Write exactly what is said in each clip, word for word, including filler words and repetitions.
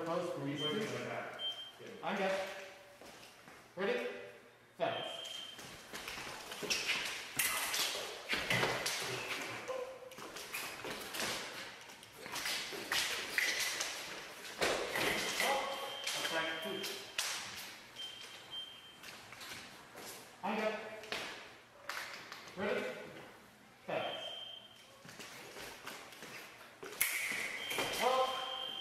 post, release two. Like that. I'm good. Ready? Fast. I'm good. Ready? Fast. Up.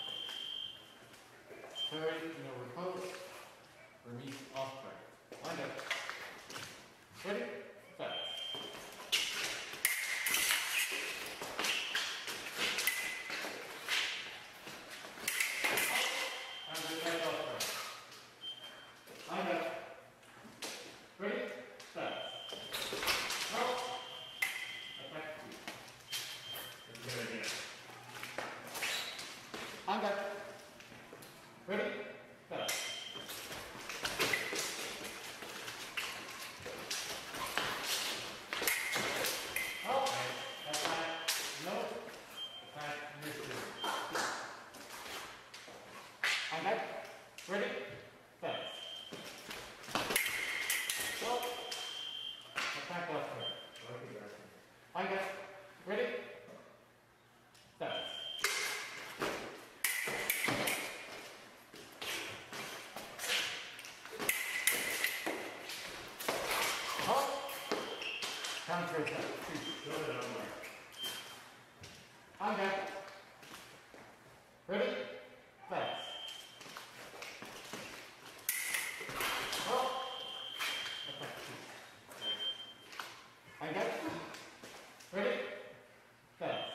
Carry, no repose. Release off track. I'm good. Ready? Fast. I'm good. Right off track. I'm good. Ready? Fast. Up. Attack two. That's a good idea. I'm good. Ready? Fast. Up. Attack. No. Attack. Miss. I'm good. Ready? Fast. Up. Attack left foot. I'm good. Ready? Fast. Up. Counter attack. Two. I'm good. Ready? Fast. Up. Attack two. I'm good. Ready? Fast.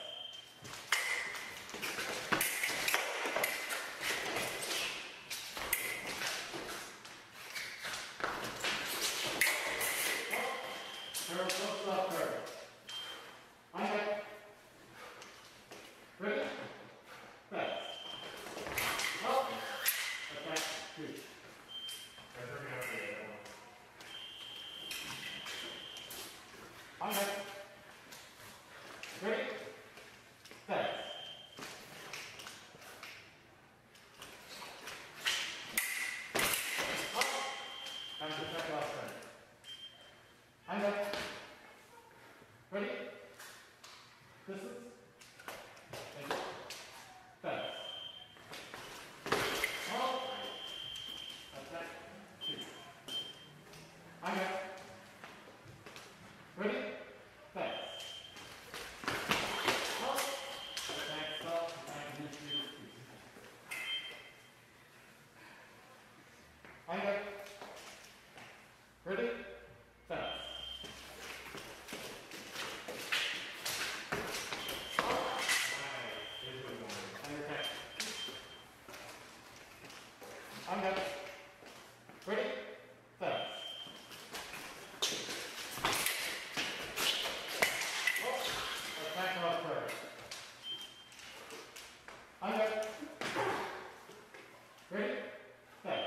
Curl, close, stop, curl. I'm good. Ready? Fast. Up. Attack two. That's working out for you, that one. I'm good. Ready? Fast. Up. Time to attack last turn. I'm good. Ready? Distance. And fast. Up. Attack two. I'm good. Ready? Fast. Up. Attack stop. And move to two. I'm good. Ready? Fast. Under attack. I'm good. Ready? Fast. Oh, attack off first. I'm good. Ready? Fast.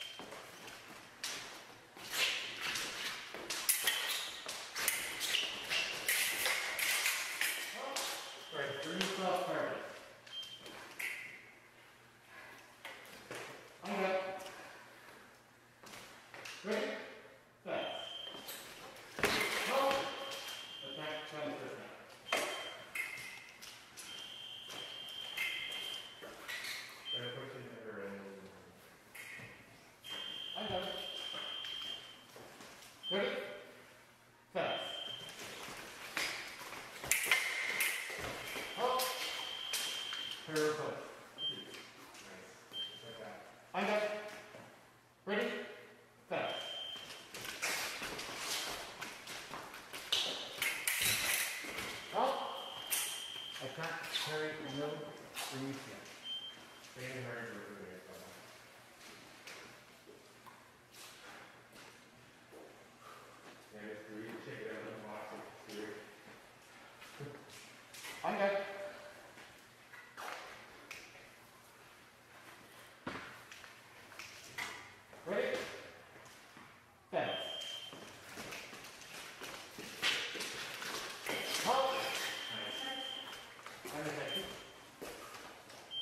Oh, right, three soft target. I'm good. Ready? Fast. Oh, attack twenty percent. They're pushing her in. I'm done. Ready? Fast. Oh. Her foot. Nice. Just like that. I'm done. Ready? Fast. Oh. Attack, carry, no, release yet. Stay in hard, we're doing it. Yeah, just do it, shake it out, and watch it. Do it. I'm good. Ready? Fast. Oh. Nice. I'm attack.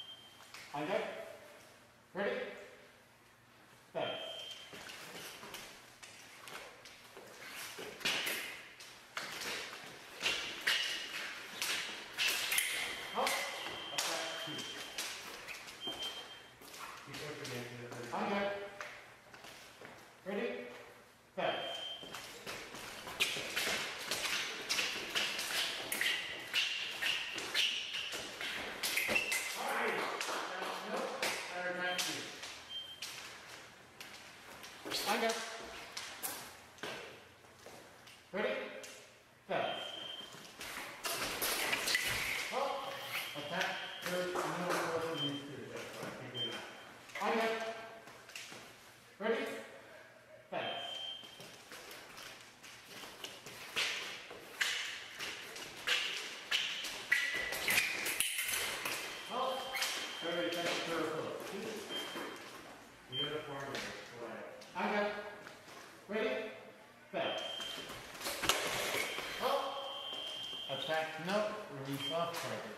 attack, no, release off target.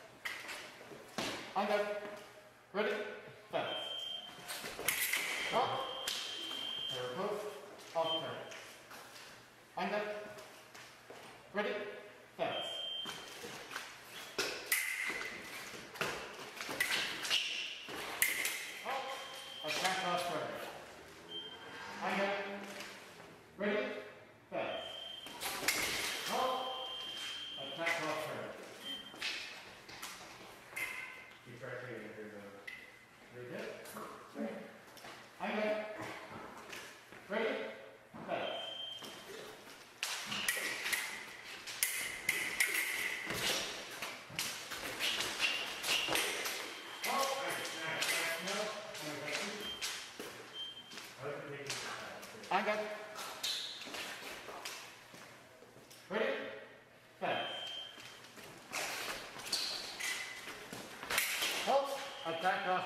On deck. Ready, fast. Up. Air post, off target. On deck. Ready, fast. Up. Attack off target. On deck. Ready, fast. Up. Attack off target. Keep pressing it into the. Very good. I'm ready. Ready? Fast. Oh, no. I got it. Ready? Fast. Halt. Attack off